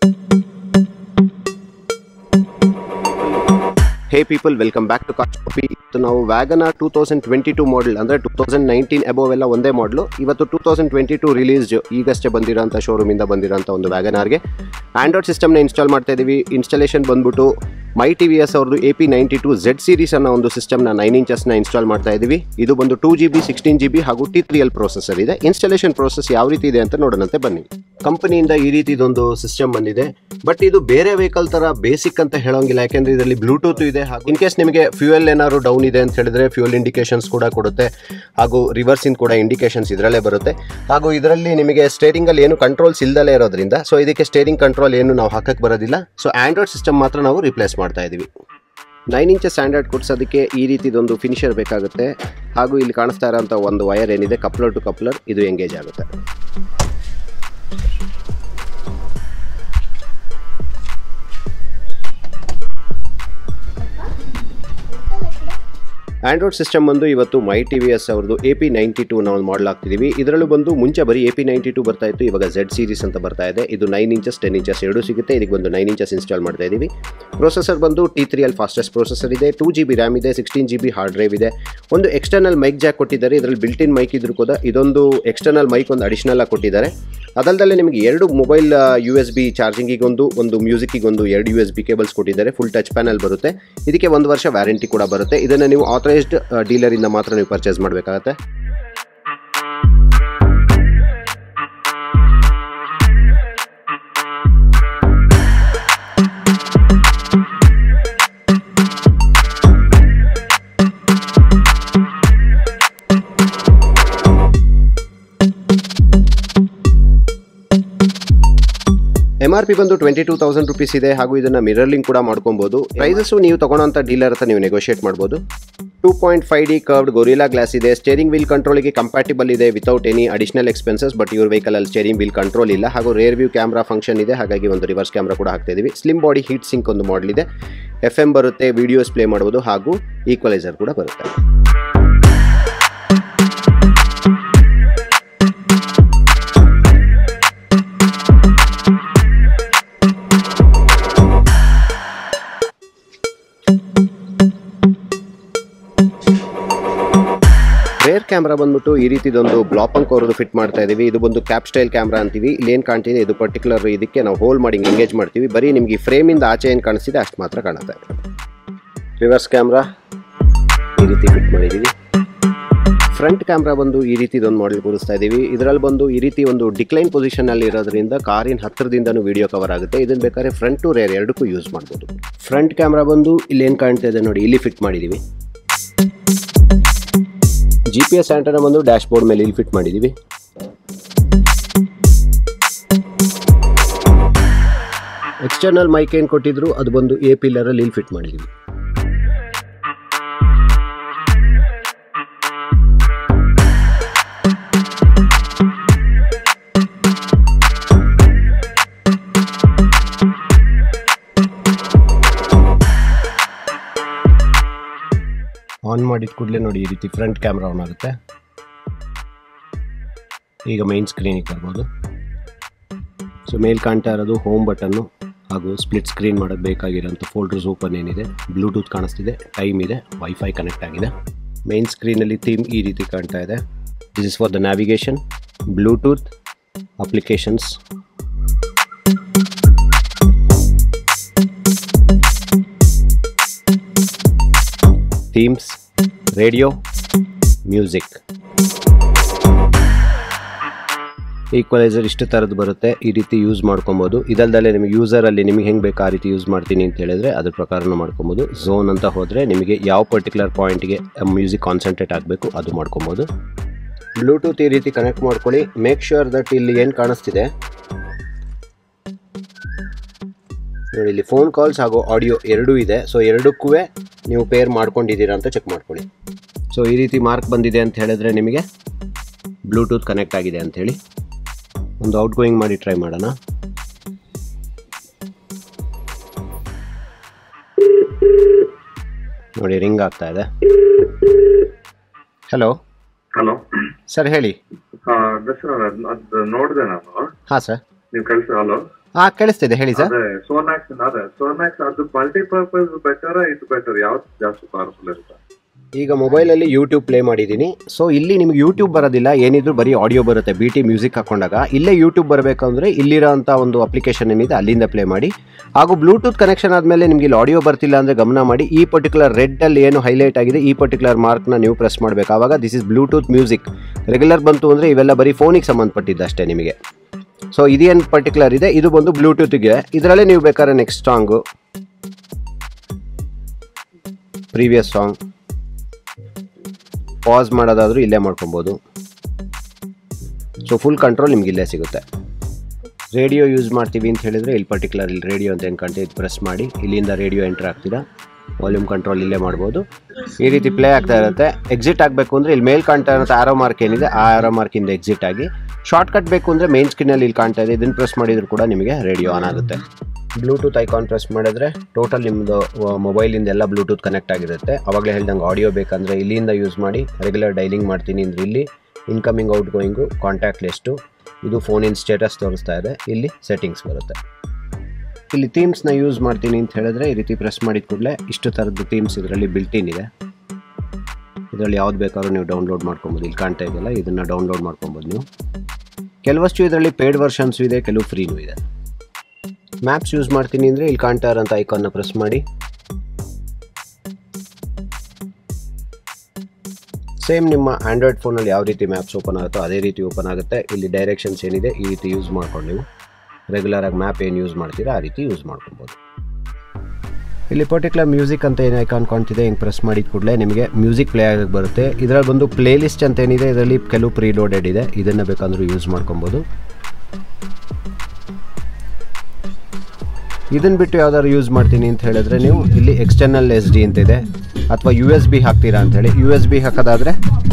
Hey people, welcome back to Shoppee. So now Wagon 2022 model ಅಂದ್ರೆ 2019 above ಎಲ್ಲ ಒಂದೇ model. ಇವತ್ತು 2022 ರಿಲೀಸ್ ಈಗಷ್ಟೇ ಬಂದಿರೋಂತ ಶೋರೂಮ್ ಇಂದ ಬಂದಿರೋಂತ ಒಂದು Wagon R ಗೆ ಆಂಡ್ರಾಯ್ಡ್ ಸಿಸ್ಟಮ್ ನ ಇನ್ಸ್ಟಾಲ್ ಮಾಡ್ತಾ ಇದೀವಿ. ಇನ್ಸ್ಟಾಲೇಷನ್ ಬಂದ್ಬಿಟ್ಟು ಮೈ ಟಿವಿಎಸ್ ಅವ್ರದ್ದು AP92 Z ಸೀರೀಸ್ ಅನ್ನೋ ಒಂದು ಸಿಸ್ಟಮ್ ನ 9 ಇಂಚಸ್ ನ ಇನ್ಸ್ಟಾಲ್ ಮಾಡ್ತಾ ಇದೀವಿ. ಇದು ಬಂದು 2GB 16GB ಹಾಗೂ T3L ಪ್ರೊಸೆಸರ್ ಇದೆ. ಇನ್ಸ್ಟಾಲೇಷನ್ ಪ್ರೋಸೆಸ್ ಯಾವ ರೀತಿ ಇದೆ ಅಂತ ನೋಡೋಣಂತೆ ಬನ್ನಿ. ಕಂಪನಿಯಿಂದ ಈ ರೀತಿದೊಂದು ಸಿಸ್ಟಮ್ ಬಂದಿದೆ, ಬಟ್ ಇದು ಬೇರೆ ವೆಹಿಕಲ್ ತರ ಬೇಸಿಕ್ ಅಂತ ಹೇಳೋಂಗಿಲ್ಲ, ಯಾಕೆಂದ್ರೆ ಇದರಲ್ಲಿ ಬ್ಲೂಟೂತ್ ಇದೆ. ಇನ್ ಕೇಸ್ ನಿಮಗೆ ಫ್ಯೂಯಲ್ ಏನಾದ್ರು ಡೌನ್ ಇದೆ ಅಂತ ಹೇಳಿದ್ರೆ ಫ್ಯೂಯಲ್ ಇಂಡಿಕೇಶನ್ಸ್ ಕೂಡ ಕೊಡುತ್ತೆ, ಹಾಗೂ ರಿವರ್ಸ್ ಇನ್ ಕೂಡ ಇಂಡಿಕೇಶನ್ಸ್ ಇದರಲ್ಲೇ ಬರುತ್ತೆ. ಹಾಗೂ ಇದರಲ್ಲಿ ನಿಮಗೆ ಸ್ಟೇರಿಂಗ್ ಅಲ್ಲಿ ಏನು ಕಂಟ್ರೋಲ್ಸ್ ಇಲ್ದಲೇ ಇರೋದ್ರಿಂದ ಸೊ ಇದಕ್ಕೆ ಸ್ಟೇರಿಂಗ್ ಕಂಟ್ರೋಲ್ ಏನು ನಾವು ಹಾಕಕ್ಕೆ ಬರೋದಿಲ್ಲ. ಸೊ ಆಂಡ್ರಾಯ್ಡ್ ಸಿಸ್ಟಮ್ ಮಾತ್ರ ನಾವು ರಿಪ್ಲೇಸ್ ಮಾಡ್ತಾ ಇದೀವಿ. 9 ಇಂಚಸ್ ಸ್ಟ್ಯಾಂಡರ್ಡ್ ಕೊಡ್ಸೋದಕ್ಕೆ ಈ ರೀತಿದೊಂದು ಫಿನಿಷರ್ ಬೇಕಾಗುತ್ತೆ. ಹಾಗೂ ಇಲ್ಲಿ ಕಾಣಿಸ್ತಾ ಇರೋಂಥ ಒಂದು ವೈರ್ ಏನಿದೆ ಕಪ್ಲರ್ ಟು ಕಪ್ಲರ್, ಇದು ಎಂಗೇಜ್ ಆಗುತ್ತೆ. ಆಂಡ್ರಾಯ್ಡ್ ಸಿಸ್ಟಮ್ ಬಂದು ಇವತ್ತು ಮೈ ಟಿವಿಎಸ್ ಅವ್ರದ್ದು AP92 ನಾವು ಮಾಡಲ್ ಆಗ್ತಿದ್ದೀವಿ. ಇದರಲ್ಲೂ ಬಂದು ಮುಂಚೆ ಬರೀ AP92 ಬರ್ತಾ ಇತ್ತು, ಇವಾಗ Z ಸೀರೀಸ್ ಅಂತ ಬರ್ತಾ ಇದೆ. ಇದು 9 ಇಂಚಸ್ 10 ಇಂಚಸ್ ಎರಡೂ ಸಿಗುತ್ತೆ. ಇದಕ್ಕೆ ಒಂದು 9 ಇಂಚಸ್ ಇನ್ಸ್ಟಾಲ್ ಮಾಡ್ತಾ ಇದ್ದೀವಿ. ಪ್ರೊಸೆಸರ್ ಬಂದು T3L ಫಾಸ್ಟೆಸ್ಟ್ ಪ್ರೊಸೆಸರ್ ಇದೆ. 2GB ರ್ಯಾಮ್ ಇದೆ, 16GB ಹಾರ್ಡ್ ಡ್ರೈವ್ ಇದೆ. ಒಂದು ಎಕ್ಸ್ಟರ್ನಲ್ ಮೈಕ್ ಜಾಕ್ ಕೊಟ್ಟಿದ್ದಾರೆ. ಇದರಲ್ಲಿ ಬಿಲ್ಟ್ ಇನ್ ಮೈಕ್ ಇದ್ರೂ ಕೂಡ ಇದೊಂದು ಎಕ್ಸ್ಟರ್ನಲ್ ಮೈಕ್ ಒಂದು ಅಡಿಷನಲ್ ಆಗಿ ಕೊಟ್ಟಿದ್ದಾರೆ. ಅದಲ್ಲದೆ ನಿಮಗೆ ಎರಡು ಮೊಬೈಲ್ USB ಚಾರ್ಜಿಂಗಿಗೊಂದು, ಒಂದು ಮ್ಯೂಸಿಕ್ಕಿಗೊಂದು 2 USB ಕೇಬಲ್ಸ್ ಕೊಟ್ಟಿದ್ದಾರೆ. ಫುಲ್ ಟಚ್ ಪ್ಯಾನಲ್ ಬರುತ್ತೆ. ಇದಕ್ಕೆ 1 ವರ್ಷ ವ್ಯಾರಂಟಿ ಕೂಡ ಬರುತ್ತೆ. ಇದನ್ನು ನೀವು ಆಥರೈಸ್ಡ್ ಡೀಲರ್ ಇಂದ ಮಾತ್ರ ನೀವು ಪರ್ಚೇಸ್ ಮಾಡಬೇಕಾಗತ್ತೆ. MRP ಬಂದು 22,000 rupees ಇದೆ. ಹಾಗೂ ಇದನ್ನ ಮಿರರ್ಲಿಂಗ್ ಕೂಡ ಮಾಡ್ಕೊಬಹುದು. ಪ್ರೈಸಸ್ ನೀವು ತಗೊಳ್ಳೋಂಥ ಡೀಲರ್ ಹತ್ರ ನೀವು ನೆಗೋಷಿಯೇಟ್ ಮಾಡಬಹುದು. 2.5D ಕರ್ವ್ಡ್ ಗೊರಿಲ್ಲಾ ಗ್ಲಾಸ್ ಇದೆ. ಸ್ಟೇರಿಂಗ್ ವೀಲ್ ಕಂಟ್ರೋಲ್ಗೆ ಕಂಪ್ಯಾಟಿಬಲ್ ಇದೆ without any additional expenses. But ಇವ್ರ ವೆಹಿಕಲ್ ಅಲ್ಲಿ ಸ್ಟೇರಿಂಗ್ ವೀಲ್ ಕಂಟ್ರೋಲ್ ಇಲ್ಲ. ಹಾಗೂ ರೇರ್ ವ್ಯೂ ಕ್ಯಾಮ್ರಾ ಫಂಕ್ಷನ್ ಇದೆ, ಹಾಗಾಗಿ ಒಂದು ರಿವರ್ಸ್ ಕ್ಯಾಮ್ರಾ ಕೂಡ ಹಾಕ್ತಾ ಇದೀವಿ. ಸ್ಲಿಮ್ ಬಾಡಿ ಹೀಟ್ ಸಿಂಕ್ ಒಂದು ಮಾಡಲ್ ಇದೆ. FM ಬರುತ್ತೆ, ವಿಡಿಯೋಸ್ ಪ್ಲೇ ಮಾಡಬಹುದು, ಹಾಗೂ ಈಕ್ವಲೈಸರ್ ಕೂಡ ಬರುತ್ತೆ. ರೇರ್ ಕ್ಯಾಮ್ರಾ ಬಂದ್ಬಿಟ್ಟು ಈ ರೀತಿದೊಂದು ಬ್ಲಾಪಂಕ್ ಅವ್ರದ್ದು ಫಿಟ್ ಮಾಡ್ತಾ ಇದೀವಿ. ಇದು ಬಂದು ಕ್ಯಾಪ್ ಸ್ಟೈಲ್ ಕ್ಯಾಮ್ರಾ ಅಂತೀವಿ. ಇಲ್ಲಿ ಏನು ಕಾಣ್ತಿದೆ ಇದು ಪರ್ಟಿಕ್ಯುಲರ್ ಇದಕ್ಕೆ ನಾವು ಹೋಲ್ ಮಾಡಿ ಎಂಗೇಜ್ ಮಾಡ್ತೀವಿ. ಬರೀ ನಿಮಗೆ ಫ್ರೇಮಿಂದ ಆಚೆ ಏನು ಕಾಣಿಸ್ತಿದೆ ಅಷ್ಟು ಮಾತ್ರ ಕಾಣುತ್ತೆ. ರಿವರ್ಸ್ ಕ್ಯಾಮ್ರಾ ಈ ರೀತಿ ಫಿಟ್ ಮಾಡಿದ್ದೀವಿ. ಫ್ರಂಟ್ ಕ್ಯಾಮ್ರಾ ಬಂದು ಈ ರೀತಿದೊಂದು ಮಾಡೆಲ್ ಕೂರಿಸ್ತಾ ಇದ್ದೀವಿ. ಇದರಲ್ಲಿ ಬಂದು ಈ ರೀತಿ ಒಂದು ಡಿಕ್ಲೈನ್ ಪೊಸಿಷನ್ ಅಲ್ಲಿ ಇರೋದ್ರಿಂದ ಕಾರಿನ ಹತ್ತಿರದಿಂದನೂ ವಿಡಿಯೋ ಕವರ್ ಆಗುತ್ತೆ. ಇದನ್ನು ಬೇಕಾದ್ರೆ ಫ್ರಂಟ್ ಟು ರೇರ್ ಎರಡಕ್ಕೂ ಯೂಸ್ ಮಾಡ್ಬೋದು. ಫ್ರಂಟ್ ಕ್ಯಾಮ್ರಾ ಬಂದು ಇಲ್ಲಿ ಏನು ಕಾಣ್ತಾ ಇದೆ ನೋಡಿ, ಇಲ್ಲಿ ಫಿಟ್ ಮಾಡಿದ್ದೀವಿ. GPS ಆಂಟೆನಾ ಬಂದು ಡ್ಯಾಶ್ ಬೋರ್ಡ್ ಮೇಲೆ ಇಲ್ಲಿ ಫಿಟ್ ಮಾಡಿದ್ದೀವಿ. ಎಕ್ಸ್ಟರ್ನಲ್ ಮೈಕ್ ಏನು ಕೊಟ್ಟಿದ್ರು ಅದು ಬಂದು A ಪಿಲ್ಲರ್ ಅಲ್ಲಿ ಇಲ್ಲಿ ಫಿಟ್ ಮಾಡಿದ್ದೀವಿ. ಆನ್ ಮಾಡಿದ ಕೂಡಲೇ ನೋಡಿ ಈ ರೀತಿ ಫ್ರಂಟ್ ಕ್ಯಾಮ್ರಾ ಆನ್ ಆಗುತ್ತೆ. ಈಗ ಮೈನ್ ಸ್ಕ್ರೀನಿಗೆ ಬರ್ಬೋದು. ಸೊ ಮೇಲ್ ಕಾಣ್ತಾ ಇರೋದು ಹೋಮ್ ಬಟನ್ನು, ಹಾಗೂ ಸ್ಪ್ಲಿಟ್ ಸ್ಕ್ರೀನ್ ಮಾಡೋಕ್ಕೆ ಬೇಕಾಗಿರೋಂಥ ಫೋಲ್ಡರ್ಸ್ ಓಪನ್ ಏನಿದೆ, ಬ್ಲೂಟೂತ್ ಕಾಣಿಸ್ತಿದೆ, ಟೈಮ್ ಇದೆ, ವೈಫೈ ಕನೆಕ್ಟ್ ಆಗಿದೆ. ಮೈನ್ ಸ್ಕ್ರೀನಲ್ಲಿ ಥೀಮ್ ಈ ರೀತಿ ಕಾಣ್ತಾ ಇದೆ. This is for the navigation, Bluetooth, applications, themes, radio, music, equalizer ಇಷ್ಟು ಥರದ್ದು ಬರುತ್ತೆ. ಈ ರೀತಿ ಯೂಸ್ ಮಾಡ್ಕೊಬೋದು. ಇದಲ್ದಲ್ಲೇ ನಿಮಗೆ ಯೂಸರಲ್ಲಿ ನಿಮಗೆ ಹೆಂಗೆ ಬೇಕು ಆ ರೀತಿ ಯೂಸ್ ಮಾಡ್ತೀನಿ ಅಂತ ಹೇಳಿದ್ರೆ ಅದ್ರ ಪ್ರಕಾರನೂ ಮಾಡ್ಕೊಬೋದು. ಝೋನ್ ಅಂತ ಹೋದರೆ ನಿಮಗೆ ಯಾವ ಪರ್ಟಿಕ್ಯುಲರ್ ಪಾಯಿಂಟ್ಗೆ ಮ್ಯೂಸಿಕ್ ಕಾನ್ಸಂಟ್ರೇಟ್ ಆಗಬೇಕು ಅದು ಮಾಡ್ಕೊಬೋದು. ಬ್ಲೂಟೂತ್ ಈ ರೀತಿ ಕನೆಕ್ಟ್ ಮಾಡ್ಕೊಳ್ಳಿ. ಮೇಕ್ ಶ್ಯೂರ್ ದಟ್ ಇಲ್ಲಿ ಏನು ಕಾಣಿಸ್ತಿದೆ ನೋಡಿ, ಇಲ್ಲಿ ಫೋನ್ ಕಾಲ್ಸ್ ಹಾಗೂ ಆಡಿಯೋ ಎರಡೂ ಇದೆ. ಸೊ ಎರಡಕ್ಕೂ ನೀವು ಪೇರ್ ಮಾಡ್ಕೊಂಡಿದ್ದೀರಾ ಅಂತ ಚೆಕ್ ಮಾಡ್ಕೊಳ್ಳಿ. ಸೊ ಈ ರೀತಿ ಮಾರ್ಕ್ ಬಂದಿದೆ ಅಂತ ಹೇಳಿದ್ರೆ ನಿಮಗೆ ಬ್ಲೂಟೂತ್ ಕನೆಕ್ಟ್ ಆಗಿದೆ ಅಂಥೇಳಿ. ಒಂದು ಔಟ್ ಗೋಯಿಂಗ್ ಮಾಡಿ ಟ್ರೈ ಮಾಡೋಣ. ನೋಡಿ ರಿಂಗ್ ಆಗ್ತಾ ಇದೆ. ಹಲೋ ಹಲೋ ಸರ್ ಹೇಳಿ. ಸರ್ ಅದು ನೋಡಿದೆ ನಾನು. ಹಾಂ ಸರ್. ನೀವು ಕಳಿಸಿ. ಹಲೋ ಕೇಳಿಸ್ತಿದೆ ಹೇಳಿ ಸರ್. ಅದೇ ಸೋನಾಕ್ಸ್ ಅದು ಮಲ್ಟಿಪರ್ಪಸ್ ಬೆಟರ್ ಇದು ಬೆಟರ್ ಯಾವ್ದು ಜಾಸ್ತಿ ಪವರ್ಫುಲ್ ಇರುತ್ತೆ? ಈಗ ಮೊಬೈಲಲ್ಲಿ ಯೂಟ್ಯೂಬ್ ಪ್ಲೇ ಮಾಡಿದ್ದೀನಿ. ಸೊ ಇಲ್ಲಿ ನಿಮ್ಗೆ ಯೂಟ್ಯೂಬ್ ಬರೋದಿಲ್ಲ, ಏನಿದ್ರು ಬರೀ ಆಡಿಯೋ ಬರುತ್ತೆ. BT ಮ್ಯೂಸಿಕ್ ಹಾಕೊಂಡಾಗ ಇಲ್ಲೇ ಯೂಟ್ಯೂಬ್ ಬರಬೇಕಂದ್ರೆ ಇಲ್ಲಿರೋಂಥ ಒಂದು ಅಪ್ಲಿಕೇಶನ್ ಏನಿದೆ ಅಲ್ಲಿಂದ ಪ್ಲೇ ಮಾಡಿ. ಹಾಗೂ ಬ್ಲೂಟೂತ್ ಕನೆಕ್ಷನ್ ಆದಮೇಲೆ ನಿಮಗೆ ಇಲ್ಲಿ ಆಡಿಯೋ ಬರ್ತಿಲ್ಲ ಅಂದರೆ ಗಮನ ಮಾಡಿ, ಈ ಪರ್ಟಿಕ್ಯುಲರ್ ರೆಡ್ಡಲ್ಲಿ ಏನು ಹೈಲೈಟ್ ಆಗಿದೆ ಈ ಪರ್ಟಿಕ್ಯುಲರ್ ಮಾರ್ಕ್ನ ನೀವು ಪ್ರೆಸ್ ಮಾಡಬೇಕು. ಆವಾಗ this is Bluetooth music. Regular ಬಂತು ಅಂದರೆ ಇವೆಲ್ಲ ಬರೀ ಫೋನಿಗೆ ಸಂಬಂಧಪಟ್ಟಿದ್ದು ಅಷ್ಟೇ ನಿಮಗೆ. ಸೊ ಇದೇನು ಪರ್ಟಿಕ್ಯುಲರ್ ಇದೆ ಇದು ಬಂದು ಬ್ಲೂಟೂತ್ಗೆ. ಇದರಲ್ಲೇ ನೀವು ಬೇಕಾದ್ರೆ next song, previous song pass ಮಾಡೋದಾದರೂ ಇಲ್ಲೇ ಮಾಡ್ಕೊಬೋದು. ಸೊ ಫುಲ್ ಕಂಟ್ರೋಲ್ ನಿಮ್ಗೆ ಇಲ್ಲೇ ಸಿಗುತ್ತೆ. ರೇಡಿಯೋ ಯೂಸ್ ಮಾಡ್ತೀವಿ ಅಂತ ಹೇಳಿದರೆ ಇಲ್ಲಿ ಪರ್ಟಿಕ್ಯುಲರ್ ಇಲ್ಲಿ ರೇಡಿಯೋ ಅಂತ ಏನು ಕಾಣ್ತೀವಿ ಇದು ಪ್ರೆಸ್ ಮಾಡಿ ಇಲ್ಲಿಂದ ರೇಡಿಯೋ ಎಂಟರ್ ಆಗ್ತೀರಾ. ವಾಲ್ಯೂಮ್ ಕಂಟ್ರೋಲ್ ಇಲ್ಲೇ ಮಾಡ್ಬೋದು. ಈ ರೀತಿ ಪ್ಲೇ ಆಗ್ತಾ ಇರುತ್ತೆ. ಎಕ್ಸಿಟ್ ಆಗಬೇಕು ಅಂದರೆ ಇಲ್ಲಿ ಮೇಲ್ ಕಾಣ್ತಾ ಇರುತ್ತೆ ಆರೋ ಮಾರ್ಕ್ ಏನಿದೆ ಆ ಆರೋ ಮಾರ್ಕಿಂದ ಎಕ್ಸಿಟ್ ಆಗಿ. ಶಾರ್ಟ್ಕಟ್ ಬೇಕು ಅಂದರೆ ಮೇನ್ ಸ್ಕ್ರೀನಲ್ಲಿ ಇಲ್ಲಿ ಕಾಣ್ತಾ ಇದೆ, ಇದನ್ನು ಪ್ರೆಸ್ ಮಾಡಿದರೂ ಕೂಡ ನಿಮಗೆ ರೇಡಿಯೋ ಆನ್ ಆಗುತ್ತೆ. ಬ್ಲೂಟೂತ್ ಐಕಾನ್ ಪ್ರೆಸ್ ಮಾಡಿದ್ರೆ ಟೋಟಲ್ ನಿಮ್ಮದು ಮೊಬೈಲಿಂದ ಎಲ್ಲ ಬ್ಲೂಟೂತ್ ಕನೆಕ್ಟ್ ಆಗಿರುತ್ತೆ. ಆವಾಗಲೇ ಹೇಳ್ದಂಗೆ ಆಡಿಯೋ ಬೇಕಂದರೆ ಇಲ್ಲಿಂದ ಯೂಸ್ ಮಾಡಿ. ರೆಗ್ಯುಲರ್ ಡೈಲಿಂಗ್ ಮಾಡ್ತೀನಿ ಅಂದರೆ ಇಲ್ಲಿ incoming outgoing, contact list, ಇದು ಫೋನಿನ ಸ್ಟೇಟಸ್ ತೋರಿಸ್ತಾ ಇದೆ, ಇಲ್ಲಿ ಸೆಟ್ಟಿಂಗ್ಸ್ ಬರುತ್ತೆ. ಇಲ್ಲಿ ಥೀಮ್ಸ್ನ ಯೂಸ್ ಮಾಡ್ತೀನಿ ಅಂತ ಹೇಳಿದ್ರೆ ಈ ರೀತಿ ಪ್ರೆಸ್ ಮಾಡಿದ ಕೂಡಲೇ ಇಷ್ಟು ಥರದ್ದು ಥೀಮ್ಸ್ ಇದರಲ್ಲಿ ಬಿಲ್ಟಿನ್ ಇದೆ. ಇದರಲ್ಲಿ ಯಾವ್ದು ಬೇಕಾದ್ರೂ ನೀವು ಡೌನ್ಲೋಡ್ ಮಾಡ್ಕೊಬೋದು. ಇಲ್ಲಿ ಕಾಣ್ತಾ ಇದೆಯಲ್ಲ ಇದನ್ನು ಡೌನ್ಲೋಡ್ ಮಾಡ್ಕೊಬೋದು ನೀವು. ಕೆಲವಷ್ಟು ಇದರಲ್ಲಿ ಪೇಯ್ಡ್ ವರ್ಷನ್ಸು ಇದೆ, ಕೆಲವು ಫ್ರೀನೂ ಇದೆ. ಮ್ಯಾಪ್ಸ್ ಯೂಸ್ ಮಾಡ್ತೀನಿ ಅಂದರೆ ಇಲ್ಲಿ ಕಾಣ್ತಾ ಇರೋಂಥ ಐಕಾನ್ನ ಪ್ರೆಸ್ ಮಾಡಿ ಸೇಮ್ ನಿಮ್ಮ ಆಂಡ್ರಾಯ್ಡ್ ಫೋನಲ್ಲಿ ಯಾವ ರೀತಿ ಮ್ಯಾಪ್ಸ್ ಓಪನ್ ಆಗುತ್ತೋ ಅದೇ ರೀತಿ ಓಪನ್ ಆಗುತ್ತೆ. ಇಲ್ಲಿ ಡೈರೆಕ್ಷನ್ಸ್ ಏನಿದೆ ಈ ರೀತಿ ಯೂಸ್ ಮಾಡ್ಕೊಂಡು ನೀವು ರೆಗ್ಯುಲರಾಗಿ ಮ್ಯಾಪ್ ಏನು ಯೂಸ್ ಮಾಡ್ತೀರಾ ಆ ರೀತಿ ಯೂಸ್ ಮಾಡ್ಕೊಬೋದು. ಇಲ್ಲಿ ಪರ್ಟಿಕ್ಯುಲರ್ ಮ್ಯೂಸಿಕ್ ಅಂತ ಏನು ಐಕಾನ್ ಕಾಣ್ತಿದೆ ಹಿಂಗೆ ಪ್ರೆಸ್ ಮಾಡಿದ ಕೂಡಲೇ ನಿಮಗೆ ಮ್ಯೂಸಿಕ್ ಪ್ಲೇ ಆಗಿ ಬರುತ್ತೆ. ಇದರಲ್ಲಿ ಬಂದು ಪ್ಲೇ ಲಿಸ್ಟ್ ಅಂತ ಏನಿದೆ ಇದರಲ್ಲಿ ಕೆಲವು ಪ್ರೀಲೋಡೆಡ್ ಇದೆ, ಇದನ್ನು ಬೇಕಂದ್ರೂ ಯೂಸ್ ಮಾಡ್ಕೊಬೋದು. ಇದನ್ನು ಬಿಟ್ಟು ಯಾವ್ದಾದ್ರು ಯೂಸ್ ಮಾಡ್ತೀನಿ ಅಂತ ಹೇಳಿದ್ರೆ ನೀವು ಇಲ್ಲಿ ಎಕ್ಸ್ಟರ್ನಲ್ SD ಅಂತಿದೆ ಅಥವಾ USB ಹಾಕ್ತೀರಾ ಅಂಥೇಳಿ USB ಹಾಕೋದಾದರೆ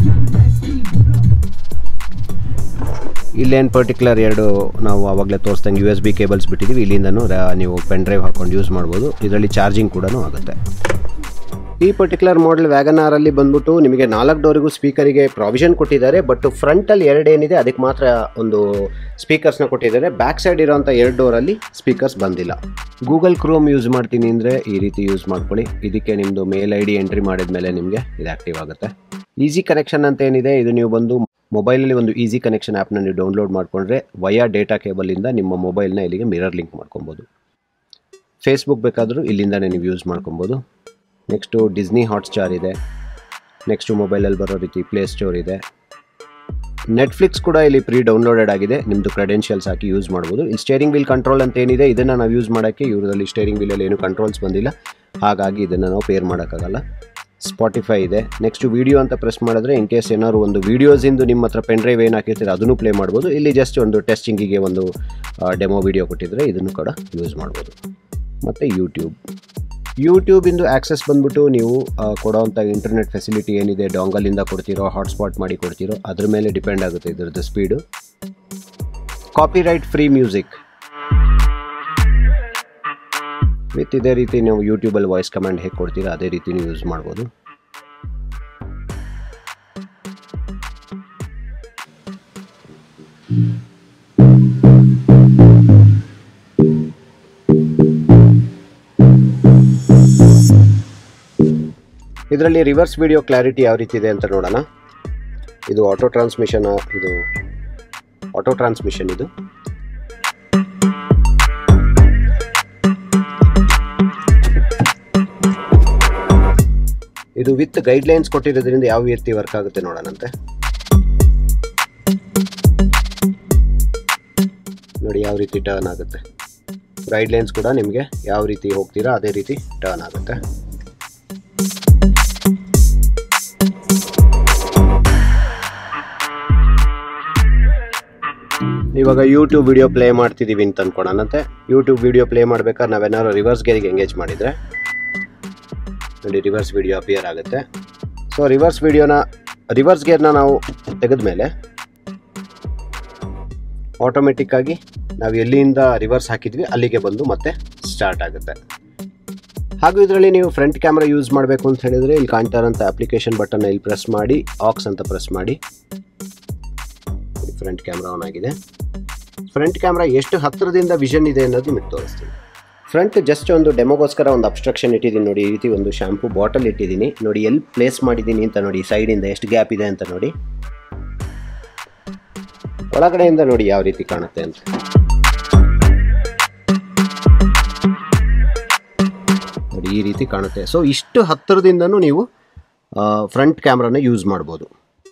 ಇಲ್ಲೇನು ಪರ್ಟಿಕ್ಯುಲರ್ ಎರಡು ನಾವು ಆವಾಗಲೇ ತೋರಿಸ್ದಂಗೆ USB ಕೇಬಲ್ಸ್ ಬಿಟ್ಟಿದ್ದೀವಿ, ಇಲ್ಲಿಂದನೂ ನೀವು ಪೆನ್ ಡ್ರೈವ್ ಹಾಕ್ಕೊಂಡು ಯೂಸ್ ಮಾಡ್ಬೋದು. ಇದರಲ್ಲಿ ಚಾರ್ಜಿಂಗ್ ಕೂಡ ಆಗುತ್ತೆ. ಈ ಪರ್ಟಿಕ್ಯುಲರ್ ಮಾಡೆಲ್ ವ್ಯಾಗನಾರಲ್ಲಿ ಬಂದ್ಬಿಟ್ಟು ನಿಮಗೆ 4 ಡೋರಿಗೂ ಸ್ಪೀಕರಿಗೆ ಪ್ರಾವಿಷನ್ ಕೊಟ್ಟಿದ್ದಾರೆ. ಬಟ್ ಫ್ರಂಟಲ್ಲಿ 2 ಏನಿದೆ ಅದಕ್ಕೆ ಮಾತ್ರ ಒಂದು ಸ್ಪೀಕರ್ಸ್ನ ಕೊಟ್ಟಿದ್ದಾರೆ. ಬ್ಯಾಕ್ ಸೈಡ್ ಇರೋಂಥ 2 ಡೋರಲ್ಲಿ ಸ್ಪೀಕರ್ಸ್ ಬಂದಿಲ್ಲ. ಗೂಗಲ್ ಕ್ರೋಮ್ ಯೂಸ್ ಮಾಡ್ತೀನಿ ಅಂದರೆ ಈ ರೀತಿ ಯೂಸ್ ಮಾಡ್ಕೊಳ್ಳಿ. ಇದಕ್ಕೆ ನಿಮ್ಮದು ಮೇಲ್ ID ಎಂಟ್ರಿ ಮಾಡಿದ ಮೇಲೆ ನಿಮಗೆ ಇದು ಆ್ಯಕ್ಟಿವ್ ಆಗುತ್ತೆ. ಈಸಿ ಕನೆಕ್ಷನ್ ಅಂತ ಏನಿದೆ ಇದು ನೀವು ಬಂದು ಮೊಬೈಲಲ್ಲಿ ಒಂದು ಈಸಿ ಕನೆಕ್ಷನ್ ಆ್ಯಪ್ನ ನೀವು ಡೌನ್ಲೋಡ್ ಮಾಡಿಕೊಂಡ್ರೆ ವಯಾ ಡೇಟಾ ಕೇಬಲಿಂದ ನಿಮ್ಮ ಮೊಬೈಲ್ನ ಇಲ್ಲಿಗೆ ಮಿರರ್ ಲಿಂಕ್ ಮಾಡ್ಕೊಬೋದು. ಫೇಸ್ಬುಕ್ ಬೇಕಾದರೂ ಇಲ್ಲಿಂದನೇ ನೀವು ಯೂಸ್ ಮಾಡ್ಕೊಬೋದು. ನೆಕ್ಸ್ಟು ಡಿಸ್ನಿ ಹಾಟ್ಸ್ಟಾರ್ ಇದೆ. ನೆಕ್ಸ್ಟು ಮೊಬೈಲಲ್ಲಿ ಬರೋ ರೀತಿ ಪ್ಲೇ ಸ್ಟೋರ್ ಇದೆ. ನೆಟ್ಫ್ಲಿಕ್ಸ್ ಕೂಡ ಇಲ್ಲಿ ಪ್ರೀ ಡೌನ್ಲೋಡೆಡ್ ಆಗಿದೆ, ನಿಮ್ಮದು ಕ್ರೆಡೆನ್ಷಿಯಲ್ಸ್ ಹಾಕಿ ಯೂಸ್ ಮಾಡ್ಬೋದು. ಇಲ್ಲಿ ಸ್ಟೇರಿಂಗ್ ವೀಲ್ ಕಂಟ್ರೋಲ್ ಅಂತ ಏನಿದೆ ಇದನ್ನು ನಾವು ಯೂಸ್ ಮಾಡೋಕ್ಕೆ ಇವರಲ್ಲಿ ಸ್ಟೇರಿಂಗ್ ವೀಲಲ್ಲಿ ಏನು ಕಂಟ್ರೋಲ್ಸ್ ಬಂದಿಲ್ಲ, ಹಾಗಾಗಿ ಇದನ್ನು ನಾವು ಪೇರ್ ಮಾಡೋಕ್ಕಾಗಲ್ಲ. ಸ್ಪಾಟಿಫೈ ಇದೆ. ನೆಕ್ಸ್ಟು ವೀಡಿಯೋ ಅಂತ ಪ್ರೆಸ್ ಮಾಡಿದ್ರೆ ಇನ್ ಕೇಸ್ ಏನಾದ್ರು ಒಂದು ವೀಡಿಯೋಸಿಂದು ನಿಮ್ಮ ಹತ್ರ ಪೆನ್ ಡ್ರೈವ್ ಏನು ಹಾಕಿರ್ತೀರ ಅದನ್ನು ಪ್ಲೇ ಮಾಡ್ಬೋದು. ಇಲ್ಲಿ ಜಸ್ಟ್ ಒಂದು ಟೆಸ್ಟಿಂಗಿಗೆ ಒಂದು ಡೆಮೋ ವೀಡಿಯೋ ಕೊಟ್ಟಿದ್ರೆ ಇದನ್ನು ಕೂಡ ಯೂಸ್ ಮಾಡ್ಬೋದು. ಮತ್ತು ಯೂಟ್ಯೂಬಿಂದು ಆ್ಯಕ್ಸೆಸ್ ಬಂದ್ಬಿಟ್ಟು ನೀವು ಕೊಡೋವಂಥ ಇಂಟರ್ನೆಟ್ ಫೆಸಿಲಿಟಿ ಏನಿದೆ ಡಾಂಗಲಿಂದ ಕೊಡ್ತಿರೋ ಹಾಟ್ಸ್ಪಾಟ್ ಮಾಡಿ ಕೊಡ್ತಿರೋ ಅದ್ರ ಮೇಲೆ ಡಿಪೆಂಡ್ ಆಗುತ್ತೆ ಇದರದ್ದು speed. Copyright free music with ಇದೇ ರೀತಿ ನೀವು ಯೂಟ್ಯೂಬಲ್ಲಿ ವಾಯ್ಸ್ ಕಮಾಂಡ್ ಹೇಗೆ ಕೊಡ್ತೀರಾ ಅದೇ ರೀತಿ ನೀವು ಯೂಸ್ ಮಾಡ್ಬೋದು. ಇದರಲ್ಲಿ ರಿವರ್ಸ್ ವಿಡಿಯೋ ಕ್ಲಾರಿಟಿ ಯಾವ ರೀತಿ ಇದೆ ಅಂತ ನೋಡೋಣ. ಇದು ಆಟೋ ಟ್ರಾನ್ಸ್ಮಿಷನ್ ಇದು ಇದು ವಿತ್ ಗೈಡ್ಲೈನ್ಸ್ ಕೊಟ್ಟಿರೋದ್ರಿಂದ ಯಾವ ರೀತಿ ವರ್ಕ್ ಆಗುತ್ತೆ ನೋಡೋಣಂತೆ. ನೋಡಿ ಯಾವ ರೀತಿ ಟರ್ನ್ ಆಗುತ್ತೆ. ಗೈಡ್ಲೈನ್ಸ್ ಕೂಡ ನಿಮಗೆ ಯಾವ ರೀತಿ ಹೋಗ್ತೀರಾ ಅದೇ ರೀತಿ ಟರ್ನ್ ಆಗುತ್ತೆ. ಇವಾಗ ಯೂಟ್ಯೂಬ್ ವಿಡಿಯೋ ಪ್ಲೇ ಮಾಡ್ತಿದ್ದೀವಿ ಅಂತ ಅಂದ್ಕೊಳೋಣಂತೆ. ಯೂಟ್ಯೂಬ್ ವಿಡಿಯೋ ಪ್ಲೇ ಮಾಡ್ಬೇಕಾದ್ರೆ ನಾವೇನಾದ್ರು ರಿವರ್ಸ್ ಗೇರಿಗೆ ಎಂಗೇಜ್ ಮಾಡಿದರೆ ನೋಡಿ ರಿವರ್ಸ್ ವಿಡಿಯೋ ಅಪಿಯರ್ ಆಗುತ್ತೆ. ಸೊ ರಿವರ್ಸ್ ಗೇರ್ನ ನಾವು ತೆಗೆದ ಮೇಲೆ ಆಟೋಮೆಟಿಕ್ಕಾಗಿ ನಾವು ಎಲ್ಲಿಂದ ರಿವರ್ಸ್ ಹಾಕಿದ್ವಿ ಅಲ್ಲಿಗೆ ಬಂದು ಮತ್ತೆ ಸ್ಟಾರ್ಟ್ ಆಗುತ್ತೆ. ಹಾಗೂ ಇದರಲ್ಲಿ ನೀವು ಫ್ರಂಟ್ ಕ್ಯಾಮ್ರಾ ಯೂಸ್ ಮಾಡಬೇಕು ಅಂತ ಹೇಳಿದರೆ ಇಲ್ಲಿ ಕಾಣ್ತಾ ಇರೋಂಥ ಅಪ್ಲಿಕೇಶನ್ ಬಟನ್ನ ಇಲ್ಲಿ ಪ್ರೆಸ್ ಮಾಡಿ ಆಕ್ಸ್ ಅಂತ ಪ್ರೆಸ್ ಮಾಡಿ ಫ್ರಂಟ್ ಕ್ಯಾಮ್ರಾ ಆನ್ ಆಗಿದೆ. ಫ್ರಂಟ್ ಕ್ಯಾಮ್ರಾ ಎಷ್ಟು ಹತ್ತಿರದಿಂದ ವಿಷನ್ ಇದೆ ಅನ್ನೋದು ನಿಮಗೆ ತೋರಿಸ್ತೀನಿ. ಫ್ರಂಟ್ ಜಸ್ಟ್ ಒಂದು ಡೆಮೋಗೋಸ್ಕರ ಒಂದು ಅಬ್ಸ್ಟ್ರಕ್ಷನ್ ಇಟ್ಟಿದ್ದೀನಿ ನೋಡಿ. ಈ ರೀತಿ ಒಂದು ಶಾಂಪೂ ಬಾಟಲ್ ಇಟ್ಟಿದ್ದೀನಿ ನೋಡಿ. ಎಲ್ಲಿ ಪ್ಲೇಸ್ ಮಾಡಿದ್ದೀನಿ ಅಂತ ನೋಡಿ. ಸೈಡಿಂದ ಎಷ್ಟು ಗ್ಯಾಪ್ ಇದೆ ಅಂತ ನೋಡಿ. ಒಳಗಡೆಯಿಂದ ನೋಡಿ ಯಾವ ರೀತಿ ಕಾಣುತ್ತೆ ಅಂತ. ನೋಡಿ ಈ ರೀತಿ ಕಾಣುತ್ತೆ. ಸೊ ಇಷ್ಟು ಹತ್ತಿರದಿಂದನೂ ನೀವು ಫ್ರಂಟ್ ಕ್ಯಾಮ್ರಾನ ಯೂಸ್ ಮಾಡ್ಬೋದು.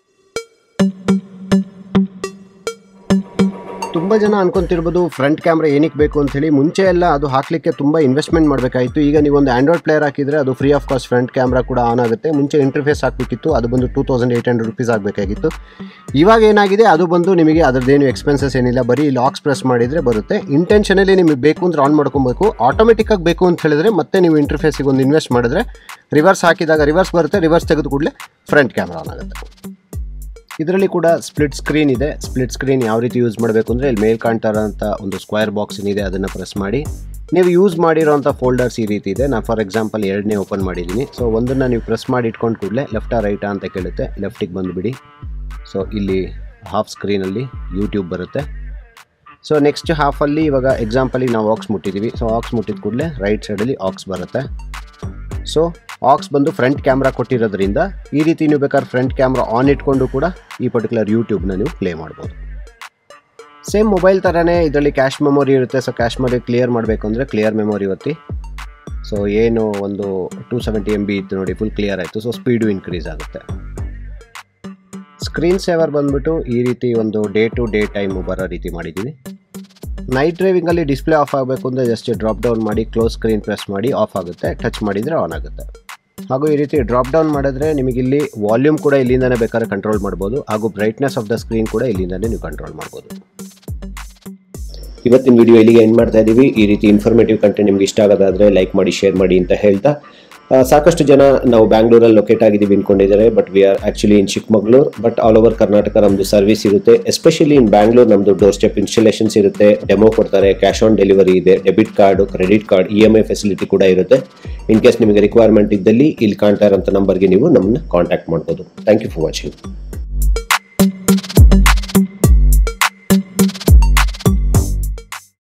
ತುಂಬ ಜನ ಅನ್ಕೊಂತಿರ್ಬೋದು ಫ್ರಂಟ್ ಕ್ಯಾಮ್ರಾ ಏನಕ್ಕೆ ಬೇಕು ಅಂತ ಹೇಳಿ. ಮುಂಚೆ ಎಲ್ಲ ಅದು ಹಾಕಲಿಕ್ಕೆ ತುಂಬ ಇನ್ವೆಸ್ಟ್ಮೆಂಟ್ ಮಾಡಬೇಕಾಯಿತು. ಈಗ ನೀವೊಂದು ಆಂಡ್ರಾಯ್ಡ್ ಪ್ಲೇಯರ್ ಹಾಕಿದರೆ ಅದು free of cost front camera ಕೂಡ ಆನ್ ಆಗುತ್ತೆ. ಮುಂಚೆ ಇಂಟರ್ಫೇಸ್ ಹಾಕಬೇಕಿತ್ತು, ಅದು ಬಂದು 2800 ರೂಪೀಸ್ ಆಗಬೇಕಾಗಿತ್ತು. ಇವಾಗ ಏನಾಗಿದೆ, ಅದು ಬಂದು ನಿಮಗೆ ಅದರದ್ದೇನು ಎಕ್ಸ್ಪೆನ್ಸಸ್ ಏನಿಲ್ಲ, ಬರೀ ಲಾಕ್ಸ್ ಪ್ರೆಸ್ ಮಾಡಿದರೆ ಬರುತ್ತೆ. ಇಂಟೆನ್ಷನಲ್ಲಿ ನಿಮಗೆ ಬೇಕು ಅಂದರೆ ಆನ್ ಮಾಡ್ಕೊಬೇಕು. ಆಟೋಮೆಟಿಕ್ಕಾಗಿ ಬೇಕು ಅಂತ ಹೇಳಿದ್ರೆ ಮತ್ತೆ ನೀವು ಇಂಟರ್ಫೇಸಿಗೆ ಒಂದು ಇನ್ವೆಸ್ಟ್ ಮಾಡಿದ್ರೆ ರಿವರ್ಸ್ ಹಾಕಿದಾಗ ರಿವರ್ಸ್ ಬರುತ್ತೆ. ರಿವರ್ಸ್ ತೆಗೆದು ಕೂಡಲೇ ಫ್ರಂಟ್ ಕ್ಯಾಮ್ರಾ ಆನ್ ಆಗುತ್ತೆ. ಇದರಲ್ಲಿ ಕೂಡ ಸ್ಪ್ಲಿಟ್ ಸ್ಕ್ರೀನ್ ಇದೆ. ಸ್ಪ್ಲಿಟ್ ಸ್ಕ್ರೀನ್ ಯಾವ ರೀತಿ ಯೂಸ್ ಮಾಡಬೇಕು ಅಂದರೆ ಇಲ್ಲಿ ಮೇಲ್ ಕಾಣ್ತಾ ಇರೋಂಥ ಒಂದು ಸ್ಕ್ವೇರ್ ಬಾಕ್ಸ್ ಏನಿದೆ ಅದನ್ನು ಪ್ರೆಸ್ ಮಾಡಿ ನೀವು ಯೂಸ್ ಮಾಡಿರೋಂಥ ಫೋಲ್ಡರ್ಸ್ ಈ ರೀತಿ ಇದೆ. ನಾನು ಫಾರ್ ಎಕ್ಸಾಂಪಲ್ 2ನೇ ಓಪನ್ ಮಾಡಿದ್ದೀನಿ. ಸೊ ಒಂದನ್ನು ನೀವು ಪ್ರೆಸ್ ಮಾಡಿ ಇಟ್ಕೊಂಡು ಕೂಡಲೇ ಲೆಫ್ಟಾ ರೈಟಾ ಅಂತ ಕೇಳುತ್ತೆ. ಲೆಫ್ಟಿಗೆ ಬಂದುಬಿಡಿ. ಸೊ ಇಲ್ಲಿ ಹಾಫ್ ಸ್ಕ್ರೀನಲ್ಲಿ ಯೂಟ್ಯೂಬ್ ಬರುತ್ತೆ. ಸೊ ನೆಕ್ಸ್ಟ್ ಹಾಫಲ್ಲಿ ಇವಾಗ ಎಕ್ಸಾಂಪಲಿಗೆ ನಾವು ಆಕ್ಸ್ ಮುಟ್ಟಿದ್ದೀವಿ. ಸೊ ಆಕ್ಸ್ ಮುಟ್ಟಿದ ಕೂಡಲೇ ರೈಟ್ ಸೈಡಲ್ಲಿ ಆಕ್ಸ್ ಬರುತ್ತೆ. ಸೊ ಆಕ್ಸ್ ಬಂದು ಫ್ರಂಟ್ ಕ್ಯಾಮ್ರಾ ಕೊಟ್ಟಿರೋದ್ರಿಂದ ಈ ರೀತಿ ನೀವು ಬೇಕಾದ್ರೆ ಫ್ರಂಟ್ ಕ್ಯಾಮ್ರಾ ಆನ್ ಇಟ್ಕೊಂಡು ಕೂಡ ಈ ಪರ್ಟಿಕ್ಯುಲರ್ ಯೂಟ್ಯೂಬ್ನ ನೀವು ಪ್ಲೇ ಮಾಡ್ಬೋದು. ಸೇಮ್ ಮೊಬೈಲ್ ಥರನೇ ಇದರಲ್ಲಿ ಕ್ಯಾಶ್ ಮೆಮೊರಿ ಇರುತ್ತೆ. ಸೊ ಕ್ಯಾಶ್ ಮೆಮೊರಿ ಕ್ಲಿಯರ್ ಮಾಡಬೇಕು ಅಂದರೆ ಕ್ಲಿಯರ್ ಮೆಮೊರಿ ಒತ್ತಿ. ಸೊ ಏನು ಒಂದು 270 MB ಇತ್ತು ನೋಡಿ, ಫುಲ್ ಕ್ಲಿಯರ್ ಆಯಿತು. ಸೊ ಸ್ಪೀಡು ಇನ್ಕ್ರೀಸ್ ಆಗುತ್ತೆ. ಸ್ಕ್ರೀನ್ ಸೇವರ್ ಬಂದುಬಿಟ್ಟು ಈ ರೀತಿ ಒಂದು ಡೇ ಟು ಡೇ ಟೈಮು ಬರೋ ರೀತಿ ಮಾಡಿದ್ದೀವಿ. ನೈಟ್ ಡ್ರೈವಿಂಗಲ್ಲಿ ಡಿಸ್ಪ್ಲೇ ಆಫ್ ಆಗಬೇಕು ಅಂದರೆ ಜಸ್ಟ್ ಡ್ರಾಪ್ ಡೌನ್ ಮಾಡಿ ಕ್ಲೋಸ್ ಸ್ಕ್ರೀನ್ ಪ್ರೆಸ್ ಮಾಡಿ ಆಫ್ ಆಗುತ್ತೆ. ಟಚ್ ಮಾಡಿದರೆ ಆನ್ ಆಗುತ್ತೆ. ಹಾಗೂ ಈ ರೀತಿ ಡ್ರಾಪ್ ಡೌನ್ ಮಾಡಿದ್ರೆ ನಿಮಗಿಲ್ಲಿ ವಾಲ್ಯೂಮ್ ಕೂಡ ಇಲ್ಲಿಂದನೇ ಬೇಕಾದ್ರೆ ಕಂಟ್ರೋಲ್ ಮಾಡ್ಬೋದು. ಹಾಗೂ ಬ್ರೈಟ್ನೆಸ್ ಆಫ್ ದ ಸ್ಕ್ರೀನ್ ಕೂಡ ಇಲ್ಲಿಂದನೇ ನೀವು ಕಂಟ್ರೋಲ್ ಮಾಡ್ಬೋದು. ಇವತ್ತಿನ ವಿಡಿಯೋ ಇಲ್ಲಿಗೆ ಎಂಡ್ ಮಾಡ್ತಾ ಇದ್ದೀವಿ. ಈ ರೀತಿ ಇನ್ಫಾರ್ಮೇಟಿವ್ ಕಂಟೆಂಟ್ ನಿಮ್ಗೆ ಇಷ್ಟ ಆಗೋದಾದರೆ ಲೈಕ್ ಮಾಡಿ, ಶೇರ್ ಮಾಡಿ ಅಂತ ಹೇಳ್ತಾ, ಸಾಕಷ್ಟು ಜನ ನಾವು ಬ್ಯಾಂಗ್ಳೂರಲ್ಲಿ ಲೊಕೇಟ್ ಆಗಿದ್ದೀವಿ ಅಂದ್ಕೊಂಡಿದ್ದಾರೆ. But we are actually in Chikkamagaluru. But all over Karnataka ನಮ್ಮದು ಸರ್ವಿಸ್ ಇರುತ್ತೆ. ಎಸ್ಪೆಷಲಿ ಇನ್ ಬ್ಯಾಂಗ್ಳೂರ್ ನಮ್ಮದು ಡೋರ್ ಸ್ಟೆಪ್ ಇನ್ಸ್ಟಾಲೇಷನ್ಸ್ ಇರುತ್ತೆ, ಡೆಮೋ ಕೊಡ್ತಾರೆ, ಕ್ಯಾಶ್ ಆನ್ ಡೆಲಿವರಿ ಇದೆ, debit card, credit card, EMI facility ಕೂಡ ಇರುತ್ತೆ. ಇನ್ ಕೇಸ್ ನಿಮಗೆ ರಿಕ್ವೈರ್ಮೆಂಟ್ ಇದ್ದಲ್ಲಿ ಇಲ್ಲಿ ಕಾಣ್ತಾ ಇರೋಂಥ ನಂಬರ್ಗೆ ನೀವು ನಮ್ಮನ್ನ ಕಾಂಟ್ಯಾಕ್ಟ್ ಮಾಡ್ಬೋದು. Thank you for watching.